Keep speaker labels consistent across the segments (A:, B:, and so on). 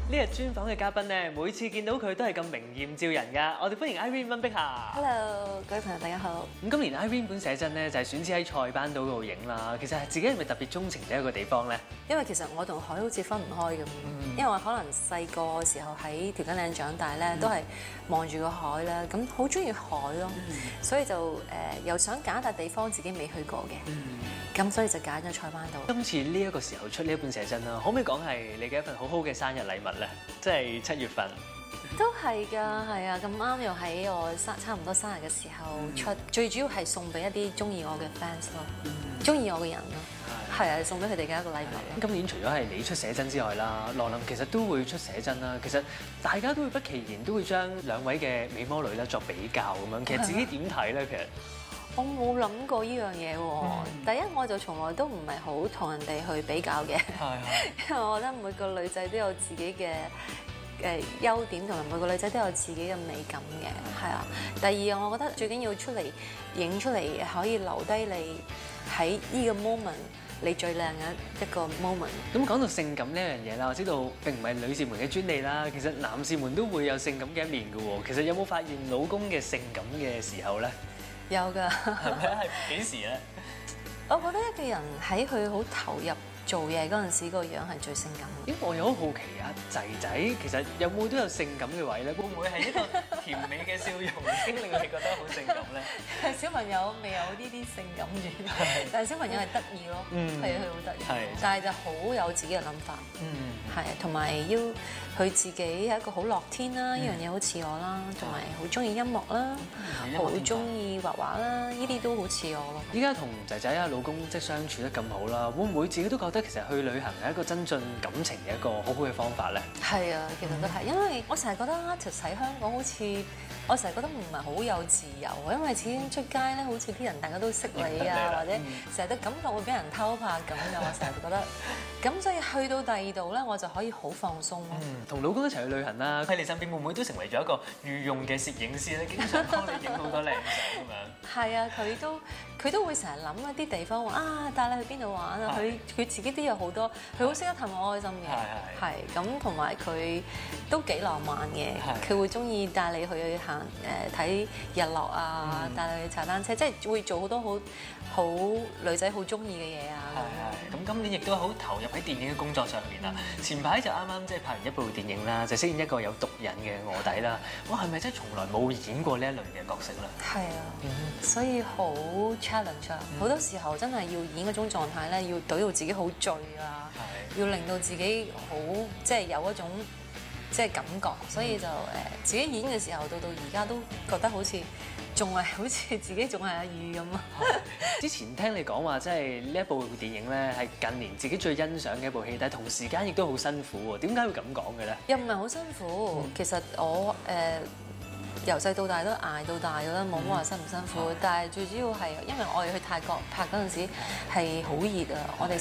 A: 呢日專訪嘅嘉賓咧，每次見到佢都係咁明豔照人㗎。我哋歡迎 Irene 溫碧霞。
B: Hello，各位朋友大家好。
A: 咁今年 Irene 本寫真咧就係選址喺塞班島度影啦。其實係自己係咪特別鍾情呢一個地方咧？
B: 因為其實我同海好似分唔開咁，因為我可能細個時候喺條根嶺長大咧，都係望住個海啦，咁好中意海咯，所以就又想揀一笪地方自己未去過嘅，咁所以就揀咗塞班島。
A: 今次呢一個時候出呢一本寫真啦，可唔可以講係你嘅一份好好嘅生日禮物咧？即係7月份。
B: 都係㗎，係啊，咁啱又喺我差唔多生日嘅時候出，最主要係送俾一啲中意我嘅 fans 咯，中意我嘅人咯，係啊，送俾佢哋嘅一個禮物咯。
A: 今年除咗係你出寫真之外啦，羅琳其實都會出寫真啦。其實大家都會不其然都會將兩位嘅美魔女咧作比較咁樣。其實自己點睇咧？其實
B: 我冇諗過呢樣嘢喎。第一，我就從來都唔係好同人哋去比較嘅，因為我覺得每個女仔都有自己嘅優點，同埋每個女仔都有自己嘅美感嘅，係啊。第二，我覺得最緊要出嚟影出嚟可以留低你喺呢個 moment 你最靚嘅一個 moment。
A: 咁講到性感呢樣嘢啦，我知道並唔係女士們嘅專利啦，其實男士們都會有性感嘅一面嘅喎。其實有冇發現老公嘅性感嘅時候咧？有㗎，係咪啊？係幾時咧？
B: 我覺得一個人喺佢好投入做嘢嗰陣時，個樣係最性感嘅。
A: 因為我又好好奇啊，仔仔其實有冇都有性感嘅位咧？會唔會係一個甜美嘅笑容已經令你覺得好性感咧？
B: 小朋友未有呢啲性感住，但係小朋友係得意咯，係佢好得意，但係就好有自己嘅諗法，係啊，同埋要佢自己係一個好樂天啦，呢樣嘢好似我啦，同埋好中意音樂啦，好中意畫畫啦，呢啲都好似我咯。
A: 依家同仔仔啊老公即係相處得咁好啦，會唔會自己都覺得其實去旅行係一個增進感情嘅一個好好嘅方法咧？係
B: 啊，其實都係，因為我成日覺得 artist 喺香港好似，我成日覺得唔係好有自由，因為始終出街咧，好似啲人大家都識你啊，或者成日都感覺會俾人偷拍咁嘅，我成日覺得。咁所以去到第二度咧，我就可以好放鬆咯。
A: 同老公一齊去旅行啦，喺你身邊會唔會都成為咗一個御用嘅攝影師咧？經常幫你影好多靚相咁樣。係
B: 啊，佢都會成日諗一啲地方話啊，帶你去邊度玩啊？佢自己都有好多，佢好識得氹我開心嘅。係咁，同埋佢都幾浪漫嘅。佢會中意帶你去行睇日落啊，帶你去踩單車，即係會做好多好女仔好中意嘅嘢啊。咁
A: 今年亦都好投入喺電影嘅工作上面啦。前排就啱啱即係拍完一部電影啦，就飾演一個有毒癮嘅臥底啦。哇，係咪真係從來冇演過呢一類嘅角色咧？
B: 係啊，所以好 challenge 啊！好多時候真係要演嗰種狀態咧，要懟到自己好醉啊，要令到自己好即係有一種即係感覺，所以就自己演嘅時候，到而家都覺得好似仲係好似自己仲係阿宇咁啊！
A: 之前聽你講話，即係呢一部電影咧，係近年自己最欣賞嘅一部戲，但係同時間亦都好辛苦喎。點解會咁講嘅咧？
B: 又唔係好辛苦，其實我由細到大都捱到大㗎啦，冇乜話辛唔辛苦。但係最主要係因為我哋去泰國拍嗰陣時係好熱啊，我哋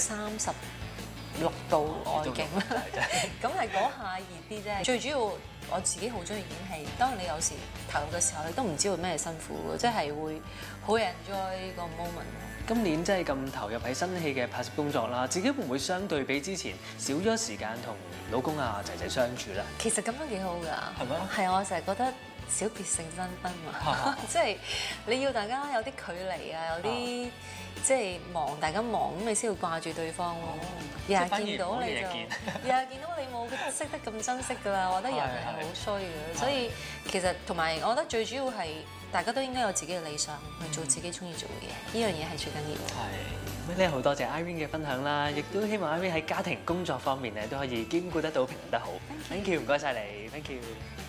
B: 36度外景啦，咁係嗰下熱啲啫。最主要我自己好中意演戲，當然你有時投入嘅時候，你都唔知道咩辛苦嘅，即係會好 enjoy 個 moment。
A: 今年真係咁投入喺新戲嘅拍攝工作啦，自己會唔會相對比之前少咗時間同老公啊仔仔相處咧？其實咁樣幾好㗎，係咪啊？係，我成日覺得小別勝新婚嘛，即係你要大家有啲距離啊，有啲即係忙，大家忙咁你先會掛住對方咯。日日見到你就日日見到你冇識得咁珍惜㗎啦，我覺得人係好衰嘅，所以其實同埋我覺得最主要係大家都應該有自己嘅理想，去做自己中意做嘅嘢，呢樣嘢係最緊要。係，咁咧好多謝 Irene 嘅分享啦，亦都希望 Irene 喺家庭工作方面咧都可以兼顧得到平衡得好。Thank you，唔該晒你，Thank you。